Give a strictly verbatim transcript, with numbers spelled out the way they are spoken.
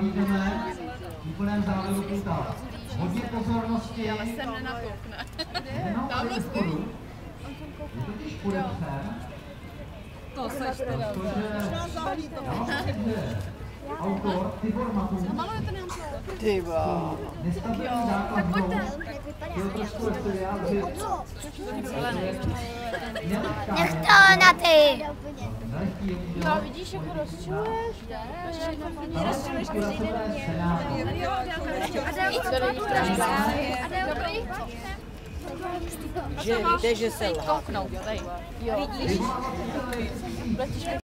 nabídneme v úplném závěru puta. Hodně pozornosti. Ale sem nenakoukne. Jenom tady spodu. Je totiž podepsán. To seš teda. Autor Tibor Matům. Ty vole. Nestabilní základ dvou. Chtěl trošku ještě vyjádřit. Nech to na ty! No vidíš, jak rozčiluješ? Rozčiluješ každý den. Dobrý? Že víte, že se lhá. Kouknout, tady. Jo. Vidíš?